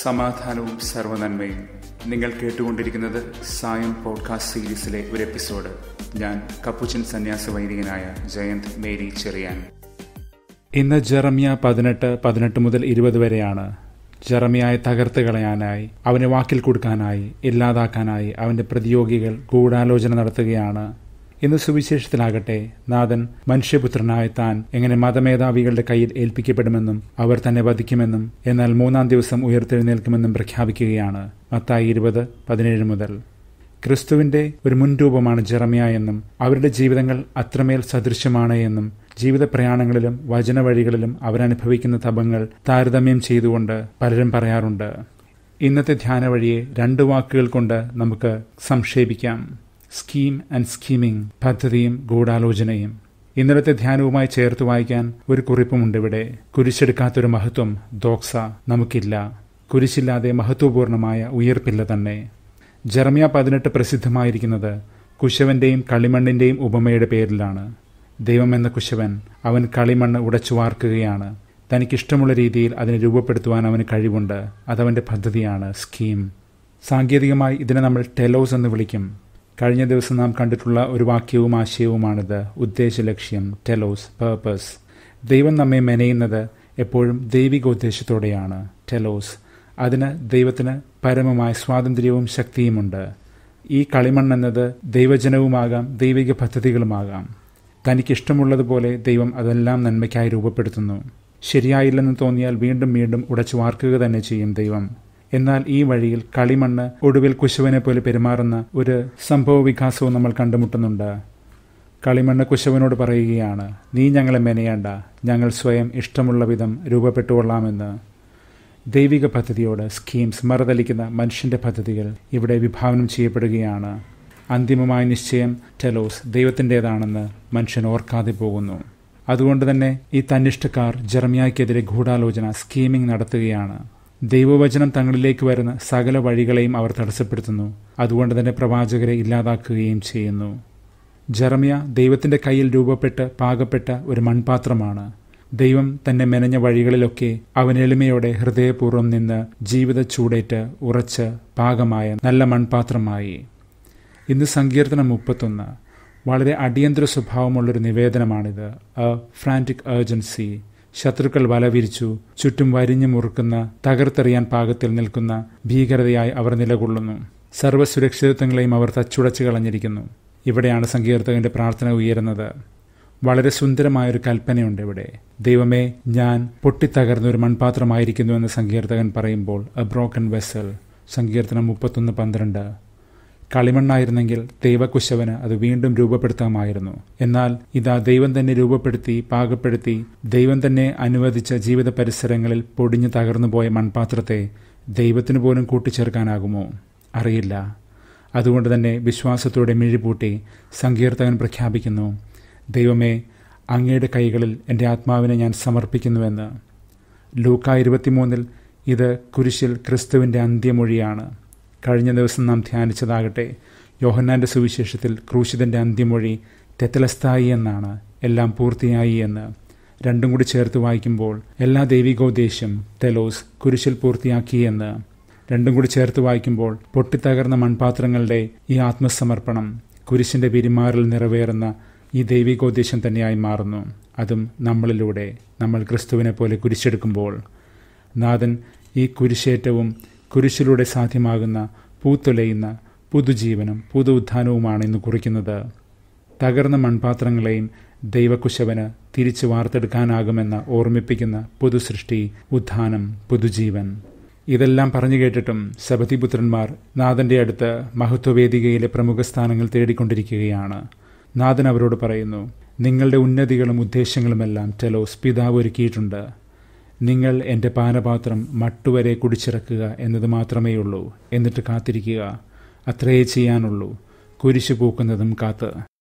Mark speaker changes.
Speaker 1: സമാധാനവും സർവ്വനന്മയും. നിങ്ങൾ കേട്ടുകൊണ്ടിരിക്കുന്നത് സായം പോഡ്കാസ്റ്റ് സീരീസിലെ ഒരു എപ്പിസോഡ്. ഞാൻ കപ്പുച്ചൻ സന്യാസ വൈദികനായ ജയന്ത് മേരി ചെറിയാൻ. ഇന്ന് ജെറമ്യ 18 മുതൽ 20 വരെയാണ്. ജെറമ്യയെ തകർത്ത് കളയാനായി, അവനെ വാക്കിൽ കൊടുക്കാനായി, ഇല്ലാതാക്കാനായി അവന്റെ പ്രതിയോഗികൾ ഗൂഢാലോചന നടത്തുകയാണ്. ഇന്ന് സുവിശേഷത്തിലാകട്ടെ, നാഥൻ മനുഷ്യപുത്രനായ താൻ എങ്ങനെ മതമേധാവികളുടെ കയ്യിൽ ഏൽപ്പിക്കപ്പെടുമെന്നും അവർ തന്നെ വധിക്കുമെന്നും എന്നാൽ 3-ാം ദിവസം ഉയർത്തെഴുന്നേൽക്കുമെന്നും പ്രഖ്യാപിക്കുകയാണ്. മത്തായി 20:17 മുതൽ. ക്രിസ്തുവിന്റെ ഒരു മുൻരൂപമാണ് ജെറമ്യ എന്നും അവരുടെ ജീവിതങ്ങൾ അത്രമേൽ സദൃശ്യമാണ് എന്നും ജീവിത പ്രയാണങ്ങളിലും വചനവഴികളിലും അവരനുഭവിക്കുന്ന തപങ്ങൾ താരതമ്യം ചെയ്തുകൊണ്ട് പലരും പറയാറുണ്ട്. ഇന്നത്തെ ധ്യാന വഴിയെ 2 വാക്കുകൾ കൊണ്ട് നമുക്ക് സംക്ഷേപിക്കാം: സ്കീം ആൻഡ് സ്കീമിംഗ്, പദ്ധതിയും ഗൂഢാലോചനയും. ഇന്നലത്തെ ധ്യാനവുമായി ചേർത്ത് വായിക്കാൻ ഒരു കുറിപ്പുമുണ്ട് ഇവിടെ. കുരിശെടുക്കാത്തൊരു മഹത്വം, ദോക്സ, നമുക്കില്ല. കുരിശില്ലാതെ മഹത്വപൂർണമായ ഉയർപ്പില്ല തന്നെ. ജെറമ്യ 18 പ്രസിദ്ധമായിരിക്കുന്നത് കുശവന്റെയും കളിമണ്ണിന്റെയും ഉപമയുടെ പേരിലാണ്. ദൈവം എന്ന കുശവൻ, അവൻ കളിമണ്ണ് ഉടച്ചു വാർക്കുകയാണ്. തനിക്കിഷ്ടമുള്ള രീതിയിൽ അതിനെ രൂപപ്പെടുത്തുവാൻ അവന് കഴിവുണ്ട്. അതവന്റെ പദ്ധതിയാണ്, സ്കീം. സാങ്കേതികമായി ഇതിനെ നമ്മൾ ടെലോസ് എന്ന് വിളിക്കും. കഴിഞ്ഞ ദിവസം നാം കണ്ടിട്ടുള്ള ഒരു വാക്യവും ആശയവുമാണിത്. ഉദ്ദേശലക്ഷ്യം, ടെലോസ്, പേർപ്പസ്. ദൈവം നമ്മെ മെനയുന്നത് എപ്പോഴും ദൈവികോദ്ദേശത്തോടെയാണ്, ടെലോസ്. അതിന് ദൈവത്തിന് പരമമായ സ്വാതന്ത്ര്യവും ശക്തിയുമുണ്ട്. ഈ കളിമണ്ണെന്നത് ദൈവജനവുമാകാം, ദൈവിക പദ്ധതികളുമാകാം. തനിക്കിഷ്ടമുള്ളതുപോലെ ദൈവം അതെല്ലാം നന്മയ്ക്കായി രൂപപ്പെടുത്തുന്നു. ശരിയായില്ലെന്ന് തോന്നിയാൽ വീണ്ടും വീണ്ടും ഉടച്ചു വാർക്കുക തന്നെ ചെയ്യും ദൈവം. എന്നാൽ ഈ വഴിയിൽ കളിമണ്ണ് ഒടുവിൽ കുശവനെ പോലെ പെരുമാറുന്ന ഒരു സംഭവ വികാസവും നമ്മൾ കണ്ടുമുട്ടുന്നുണ്ട്. കളിമണ്ണ് കുശവനോട് പറയുകയാണ്, നീ ഞങ്ങളെ മെനയേണ്ട, ഞങ്ങൾ സ്വയം ഇഷ്ടമുള്ള വിധം രൂപപ്പെട്ടുകൊള്ളാമെന്ന്. ദൈവിക പദ്ധതിയോട്, സ്കീംസ്, മറുതലിക്കുന്ന മനുഷ്യന്റെ പദ്ധതികൾ ഇവിടെ വിഭാവനം ചെയ്യപ്പെടുകയാണ്. അന്തിമമായ നിശ്ചയം, ടെലോസ്, ദൈവത്തിൻ്റെതാണെന്ന് മനുഷ്യൻ ഓർക്കാതെ പോകുന്നു. അതുകൊണ്ട് തന്നെ ഈ തന്നിഷ്ടക്കാർ ജെറമ്യായ്ക്കെതിരെ ഗൂഢാലോചന, സ്കീമിംഗ് നടത്തുകയാണ്. ദൈവവചനം തങ്ങളിലേക്ക് വരുന്ന സകല വഴികളെയും അവർ തടസ്സപ്പെടുത്തുന്നു. അതുകൊണ്ട് തന്നെ പ്രവാചകരെ ഇല്ലാതാക്കുകയും ചെയ്യുന്നു. ജെറമ്യ ദൈവത്തിന്റെ കയ്യിൽ രൂപപ്പെട്ട് പാകപ്പെട്ട ഒരു മൺപാത്രമാണ്. ദൈവം തന്നെ മെനഞ്ഞ വഴികളിലൊക്കെ അവൻ എളിമയോടെ ഹൃദയപൂർവ്വം നിന്ന് ജീവിത ചൂടേറ്റ് ഉറച്ച് പാകമായ നല്ല മൺപാത്രമായി. ഇന്ന് സങ്കീർത്തനം 31 വളരെ അടിയന്തര സ്വഭാവമുള്ളൊരു നിവേദനമാണിത്. A frantic urgency. ശത്രുക്കൾ വലവിരിച്ചു, ചുറ്റും വരിഞ്ഞു മുറുക്കുന്ന, തകർത്തെറിയാൻ പാകത്തിൽ നിൽക്കുന്ന ഭീകരതയായി അവർ നിലകൊള്ളുന്നു. സർവ്വസുരക്ഷിതത്വങ്ങളെയും അവർ തച്ചുടച്ചു കളഞ്ഞിരിക്കുന്നു. ഇവിടെയാണ് സങ്കീർത്തകന്റെ പ്രാർത്ഥന ഉയരുന്നത്. വളരെ സുന്ദരമായൊരു കൽപ്പനയുണ്ട് ഇവിടെ. ദൈവമേ, ഞാൻ പൊട്ടിത്തകർന്ന ഒരു മൺപാത്രമായിരിക്കുന്നുവെന്ന് സങ്കീർത്തകൻ പറയുമ്പോൾ, എ ബ്രോക്കൺ വെസൽ. സങ്കീർത്തനം 31:12. കളിമണ്ണായിരുന്നെങ്കിൽ ദൈവകുശവന് അത് വീണ്ടും രൂപപ്പെടുത്താമായിരുന്നു. എന്നാൽ ഇതാ ദൈവം തന്നെ രൂപപ്പെടുത്തി, പാകപ്പെടുത്തി, ദൈവം തന്നെ അനുവദിച്ച ജീവിത പരിസരങ്ങളിൽ പൊടിഞ്ഞു തകർന്നുപോയ മൺപാത്രത്തെ ദൈവത്തിന് പോലും കൂട്ടിച്ചേർക്കാനാകുമോ? അറിയില്ല. അതുകൊണ്ട് തന്നെ വിശ്വാസത്തോടെ മിഴിപൂട്ടി സങ്കീർത്തകൻ പ്രഖ്യാപിക്കുന്നു, ദൈവമേ, അങ്ങയുടെ കൈകളിൽ എൻ്റെ ആത്മാവിനെ ഞാൻ സമർപ്പിക്കുന്നുവെന്ന്. ലൂക്ക 23 ഇത് കുരിശിൽ ക്രിസ്തുവിൻ്റെ അന്ത്യമൊഴിയാണ്. കഴിഞ്ഞ ദിവസം നാം ധ്യാനിച്ചതാകട്ടെ, യോഹന്നാന്റെ സുവിശേഷത്തിൽ ക്രൂശിതന്റെ അന്ത്യമൊഴി തെത്തലസ്ഥായി എന്നാണ്, എല്ലാം പൂർത്തിയായി എന്ന്. രണ്ടും കൂടി ചേർത്ത് വായിക്കുമ്പോൾ എല്ലാ ദൈവികോദ്ദേശം, തെലോസ്, കുരിശിൽ പൂർത്തിയാക്കി എന്ന്. രണ്ടും കൂടി ചേർത്ത് വായിക്കുമ്പോൾ പൊട്ടിത്തകർന്ന മൺപാത്രങ്ങളുടെ ഈ ആത്മസമർപ്പണം കുരിശിന്റെ പിരിമാറിൽ നിറവേറുന്ന ഈ ദൈവികോദ്ദേശം തന്നെയായി മാറുന്നു. അതും നമ്മളിലൂടെ, നമ്മൾ ക്രിസ്തുവിനെ പോലെ കുരിശെടുക്കുമ്പോൾ. നാഥൻ ഈ കുരിശേറ്റവും കുരിശിലൂടെ സാധ്യമാകുന്ന പൂത്തുലയുന്ന പുതുജീവനും പുതു ഉത്ഥാനവുമാണ് ഇന്ന് കുറിക്കുന്നത്. തകർന്ന മൺപാത്രങ്ങളെയും ദൈവകുശവന് തിരിച്ചു വാർത്തെടുക്കാനാകുമെന്ന് ഓർമ്മിപ്പിക്കുന്ന പുതുസൃഷ്ടി, ഉത്ഥാനം, പുതുജീവൻ. ഇതെല്ലാം പറഞ്ഞു കേട്ടിട്ടും സബതിപുത്രന്മാർ നാഥന്റെ അടുത്ത് മഹത്വവേദികയിലെ പ്രമുഖ സ്ഥാനങ്ങൾ തേടിക്കൊണ്ടിരിക്കുകയാണ്. നാഥൻ അവരോട് പറയുന്നു, നിങ്ങളുടെ ഉന്നതികളും ഉദ്ദേശങ്ങളുമെല്ലാം ടെലോസ്, പിതാവ് ഒരുക്കിയിട്ടുണ്ട്. നിങ്ങൾ എൻ്റെ പാനപാത്രം മട്ടുവരെ കുടിച്ചിറക്കുക എന്നത് മാത്രമേയുള്ളൂ. എന്നിട്ട് കാത്തിരിക്കുക. അത്രയേ ചെയ്യാനുള്ളൂ. കുരിശു പൂക്കുന്നതും കാത്ത്.